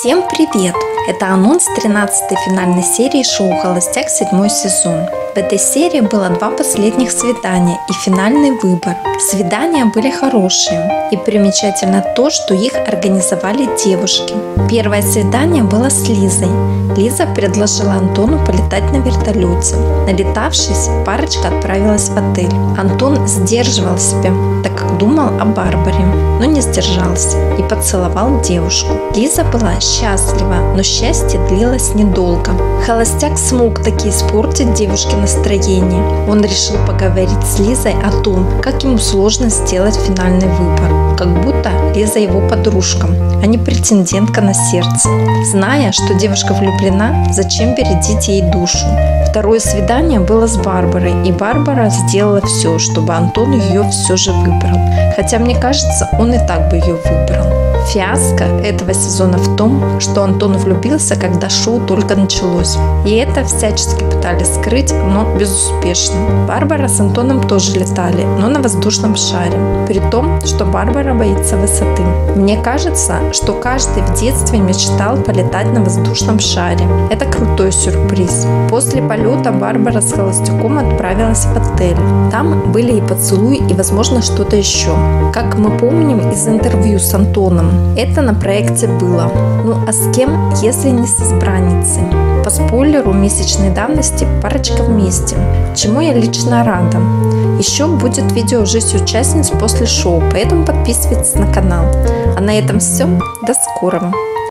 Всем привет! Это анонс 13-й финальной серии шоу «Холостяк» 7-й сезон. В этой серии было 2 последних свидания и финальный выбор. Свидания были хорошие, и примечательно то, что их организовали девушки. Первое свидание было с Лизой. Лиза предложила Антону полетать на вертолете. Налетавшись, парочка отправилась в отель. Антон сдерживал себя, так как думал о Барбаре, но не сдержался и поцеловал девушку. Лиза была счастлива, но счастье длилось недолго. Холостяк смог таки испортить девушке настроение. Он решил поговорить с Лизой о том, как ему сложно сделать финальный выбор. Как будто Лиза его подружка, а не претендентка на сердце. Зная, что девушка влюблена, зачем бередить ей душу? Второе свидание было с Барбарой, и Барбара сделала все, чтобы Антон ее все же выбрал. Хотя, мне кажется, он и так бы ее выбрал. Фиаско этого сезона в том, что Антон влюбился, когда шоу только началось. И это всячески пытались скрыть, но безуспешно. Барбара с Антоном тоже летали, но на воздушном шаре. При том, что Барбара боится высоты. Мне кажется, что каждый в детстве мечтал полетать на воздушном шаре. Это крутой сюрприз. После полета Барбара с холостяком отправилась в отель. Там были и поцелуи, и, возможно, что-то еще. Как мы помним из интервью с Антоном, это на проекте было. Ну а с кем, если не с избранницей? По спойлеру месячной давности парочка вместе, чему я лично рада. Еще будет видео «Жизнь участниц после шоу», поэтому подписывайтесь на канал. А на этом все. До скорого!